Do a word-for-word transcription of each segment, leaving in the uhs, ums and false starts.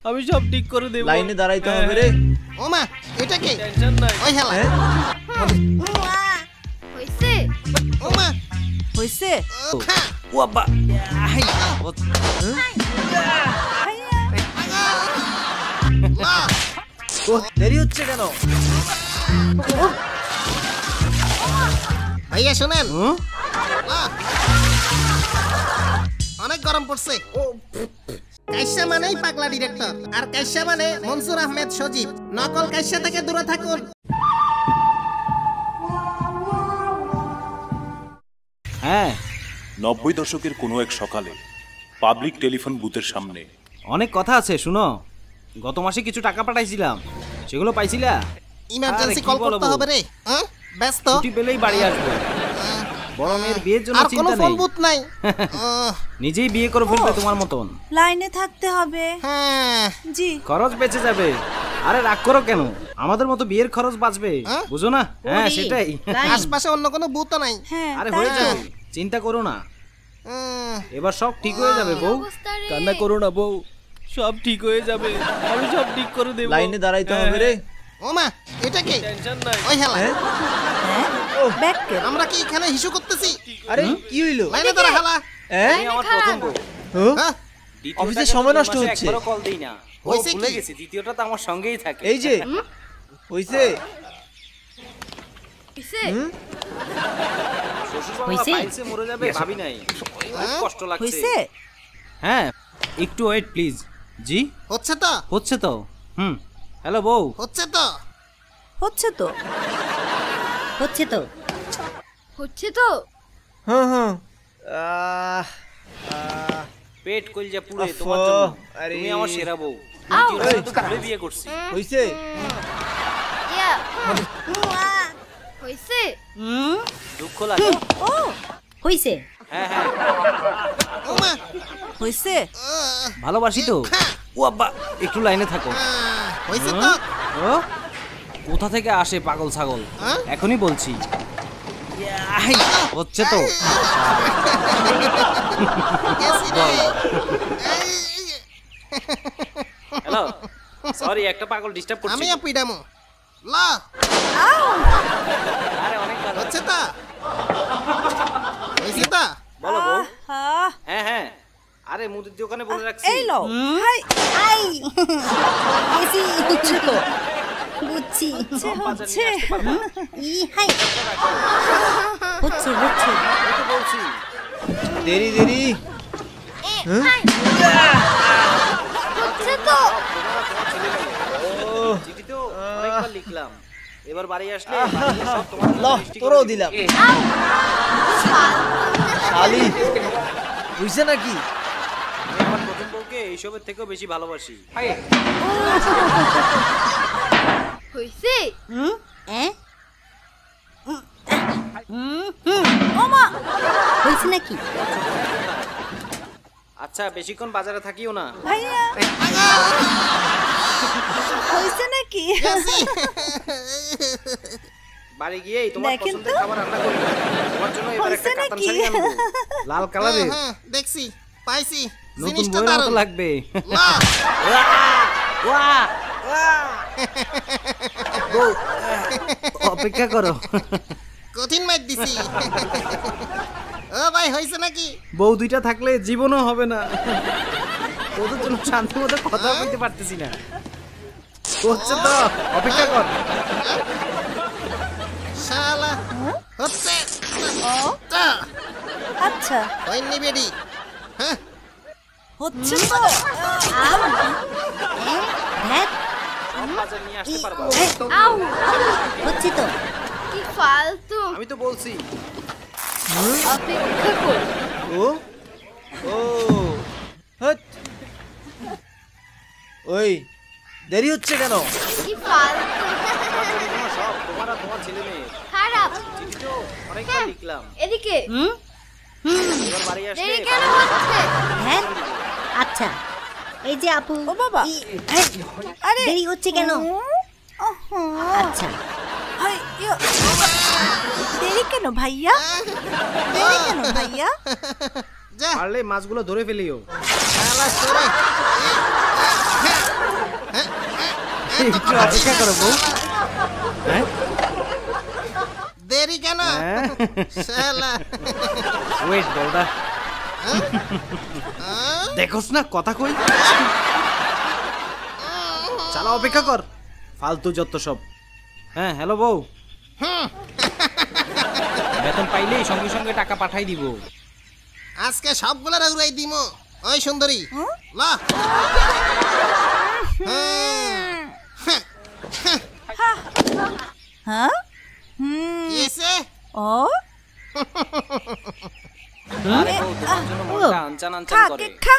আমি সব ঠিক করে দেব। লাইনে দাঁড়াইতে হবে রে। ও মা এটা কি? টেনশন নাই। ওই হেলা হইছে ও মা হইছে ও আব্বা হাই ও দেরি হচ্ছে কেন? ভাইয়া শুনেন, অনেক গরম পড়ছে। কাইসা মানেই পাগলা ডিরেক্টর, আর কাইসা মানে মনসুর আহমেদ সজীব। নকল কাইসা থেকে দূরে থাকুন। হ্যাঁ, নব্বই দশকের কোনো এক সকালে পাবলিক টেলিফোন বুথের সামনে অনেক কথা আছে শুনো। গত মাসে কিছু টাকা পাঠাইছিলাম, সেগুলো পাইছিলা? ইমার্জেন্সি কল করতে হবে রে। হ্যাঁ ব্যস্ত, ছুটি পেলেই বাড়ি আসবো। বড় মেয়ের বিয়ের জন্য আর কোনো চিন্তা ফোন নেই, বুথ নাই। নিজেই বিয়ে করে ফেলবে তোমার মতন। লাইনে থাকতে হবে। হ্যাঁ জি খরচ বেঁচে যাবে। আরে রাগ করো কেন, আমাদের মতো বিয়ের খরচ বাঁচবে, বুঝো না? হ্যাঁ সেটাই। আশপাশে অন্য কোনো বুথ নাই। হ্যাঁ আরে হয়ে যাবে, চিন্তা করো না, এবার সব ঠিক হয়ে যাবে বউ। কান্না করো না বউ, সব ঠিক হয়ে যাবে, আমি সব ঠিক করে দেব। লাইনে দাঁড়াইতে হবে রে। ও মা এটা কি? টেনশন নাই। ওই হেলা ব্যাক কে আমরা কি এখানে হিসু করতেছি? আরে কি হইলো? লাইনে দাঁড়া হেলা। হ্যাঁ আমি আমার প্রথম বউ, হ্যাঁ অফিসে সময় নষ্ট হচ্ছে। একবারও কল দেই না, ও হইছে ভুলে কি? গেছি, দ্বিতীয়টা তো আমার সঙ্গেই থাকে। এই যে হইছে। হইছে শ্বশুর হইছে? ফাইলসে মরে যাবে ভাবি নাই, খুব কষ্ট লাগছে। হইছে হ্যাঁ একটু ওয়েট প্লিজ। জি হচ্ছে তো হচ্ছে তো। হুম হ্যালো বউ, হচ্ছে তো হচ্ছে তো হচ্ছে তো হচ্ছে তো হ্যাঁ হ্যাঁ আহ আহ, পেট কলজা পুড়ে আফা, তোমার জন্য, আরে। তুমি আমার সেরা বউ। আউ। দ্বিতীয়টা তো ভুলে বিয়ে করছি। হইছে। ইয়া হইছে দুঃখ লাগে। ও হইছে হ্যাঁ হ্যাঁ ও মা হইছে ভালোবাসি তো। ও আব্বা একটু লাইনে থাকো। হইছে তো ও কোথা থেকে আসে পাগল ছাগল, হ্যাঁ? এখনই বলছি। ইয়াই, হচ্ছে তো। গেছি রে। হ্যালো সরি, একটা পাগল ডিস্টার্ব করছি। আমি পিডামো লা আরে অনেক ভালো। হচ্ছে তো হইছে তো বলো বউ। হ্যাঁ হ্যাঁ হ্যাঁ, আরে মুদির দোকানে বলে রাখছি। এই লো হাই আই গেছি হচ্ছে তো বুঝছি বাজার নিয়ে আসতে পারবা? ই হাই হচ্ছে হচ্ছে এই তো বলছি। দেরি দেরি। হচ্ছে তো চিঠি তো অনেকবার লিখলাম, এবার বাড়ি আসলে বাড়িতে সব তোমার জন্য ল মিষ্টি করে তোরও দিবো। দিলাম। শালি হইছে নাকি? আমি আমার প্রথম বউকে এইসবের থেকেও বেশি ভালোবাসি। হইছে হ্যাঁ ওমা হইছে নাকি? আচ্ছা বেশিক্ষণ বাজারে থাকিও না। ভাইয়া হইছে নাকি? গেছি বাড়ি গিয়েই তোমার দেখেন পছন্দের তো। খাবার রান্না করব। তোমার জন্য এবার একটা হইছে কাতান নাকি? শাড়ি আনবো, লাল কালারের, হ্যাঁ দেখছি পাইছি নতুন জিনিসটা বউয়ের মতো দারুণ লাগবে। লা ওয়া বউ, অপেক্ষা করো। কঠিন মাইর দিছি ও ভাই হইছে নাকি? বউ দুইটা থাকলে জীবনও হবে না, তোদের জন্য শান্তি মতো কথা বলতে পারতেছি না। হচ্ছে তো, অপেক্ষা কর। শালা হচ্ছে ও তা আচ্ছা হইনি বেডি হ্যাঁ হচ্ছে তো হ্যাঁ সব বাজার নিয়ে আসতে পারবা? আউ হচ্ছে তো কি ফালতু আমি তো বলছি। অপেক্ষা কর ও ও হট ওই দেরি হচ্ছে কেন? কি ফালতু তোমার সব তোমার আর তোমার ছেলে মেয়ে খারাপ চিঠি তো অনেকবার লিখলাম, এদিকে এবার বাড়ি আসলে দেরি কেন হচ্ছে? হ্যাঁ আচ্ছা এই যে আপু ও বাবা ই- এই, আরে দেরি হচ্ছে কেন? ওহো আচ্ছা হাই ইয়া। দেরি কেন ভাইয়া? দেরি কেন ভাইয়া? যা পারলে মাছগুলো ধরে ফেলিও। শালা সরে একটু অপেক্ষা করো বউ। হ্যাঁ দেরি কেন শালা ওয়েট বউদা, দেখোস না কথা কই। চালা অপেক্ষা কর, ফালতু যত সব। হ্যাঁ হ্যালো বউ, বেতন পাইলেই সঙ্গে সঙ্গে টাকা পাঠাই দিব। আজকে সবগুলা উড়াই দিমো। ওই সুন্দরী ল হ্যাঁ হুম কি হইছে? ও আরে বউ, তোমার জন্য মনটা আনচান আনচান খা করে। কেক খা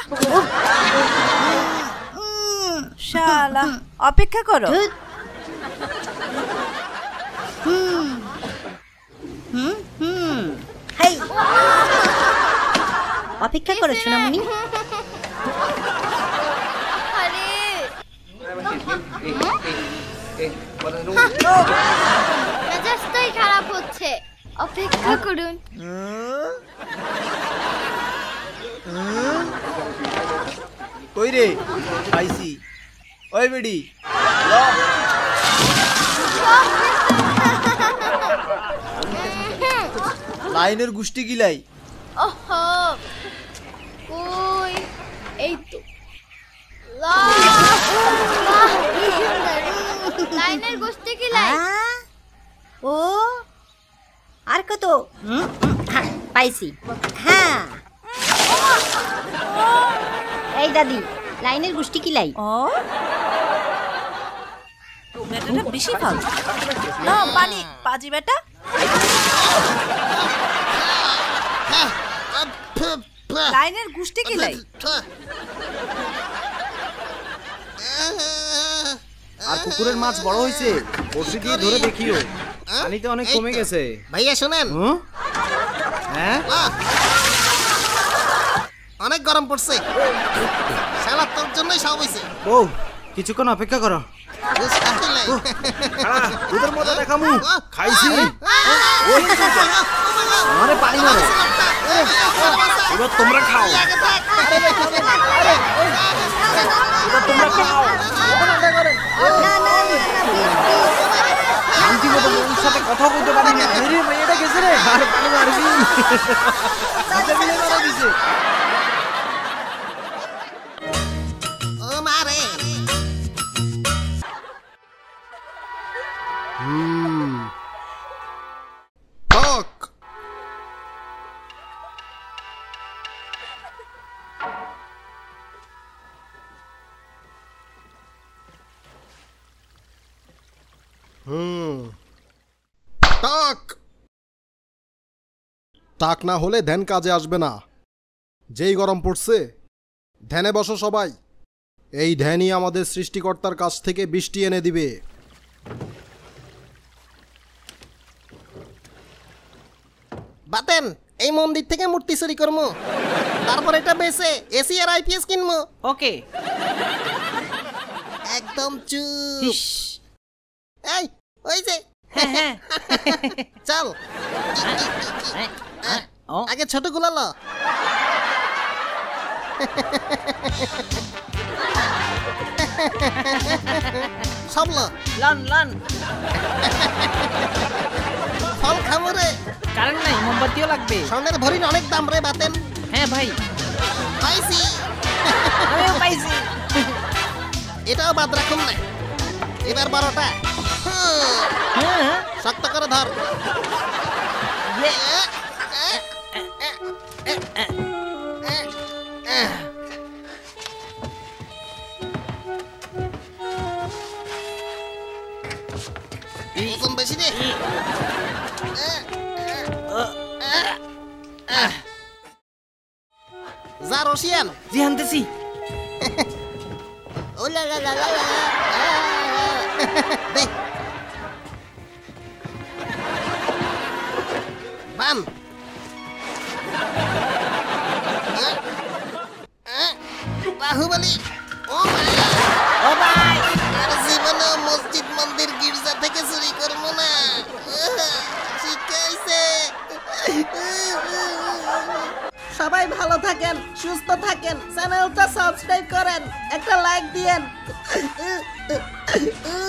উম, শালা অপেক্ষা করো। ধুৎ। হুম হুম হুম হাই, অপেক্ষা করো সোনামণি। মেজাজটাই খারাপ হচ্ছে, অপেক্ষা করুন। কই রে? পাইছি। ওই বেডি, লাইনের গুষ্টি গিলাই। ওহো কই, এই তো লাইনের গোষ্ঠী কি লাই? আহ, ও আর কত? হুম, হুম, হ্যাঁ, পাইছি। হ্যাঁ এই দাদি, লাইনের গুষ্টি কি লাই? ও বেটাটা বেশি ফাল না পানি পাজি বেটা। লাইনের গুষ্টি কি লাই? আর পুকুরের মাছ বড় হয়েছে, বড়শি দিয়ে ধরে দেখিও, পানিতে অনেক কমে গেছে। ভাইয়া শোনেন, হুম? হ্যাঁ আহ! অনেক গরম পড়ছে। শালা তোর জন্যই সব হইছে। বউ, কিছুক্ষণ অপেক্ষা করো। বুঝতে পারলে? খাড়া, তোদের মতো দেখামু। আহ! খাইছি। ওই আমারে পানি মারো। এবার তোমরা খাও। এবার তোমরা খাও। না না না, please, please। শান্তি মতো ওর সাথে কথা বলতে পারি না। আরে মেয়েটা গেছে রে। আর পানি মারবি। সাথে মিলে মারা দিছে। ও মারে টক হুম টাক টাক না হলে ধ্যান কাজে আসবে না। যেই গরম পড়ছে, ধ্যানে বসো সবাই। এই ধ্যানই আমাদের সৃষ্টিকর্তার কাছ থেকে বৃষ্টি এনে দিবে। বাতেন, এই মন্দির থেকে মূর্তি চুরি করবো, তারপর এটা বেচে এসি আর আইপিএস কিনবো। ওকে। একদম চুপ। এই ওই যে চল আগে ছোট গুলালো। সবলো লান লান। ফল খাবো রে। কারেন্ট নাই, মোমবাতিও লাগবে। স্বর্ণের ভরির অনেক দাম রে বাতেন। হ্যাঁ ভাই, পাইছি। আমিও পাইছি। এটাও বাদ রাখুন না। এবার বারোটা। হ্যাঁ শক্ত করে ধর। ওজন বেশি রে। যা রশিয়ান। জি আনতেছি। ও লা লা লা লা লা। দে। বান। বাহুবলী। ও ও ভাই, আর জীবনে মসজিদ মন্দির গির্জা থেকে চুরি করবো না। শিখাইছে। সবাই ভালো থাকেন, সুস্থ থাকেন, চ্যানেলটা সাবস্ক্রাইব করেন, একটা লাইক দিয়েন। উহ,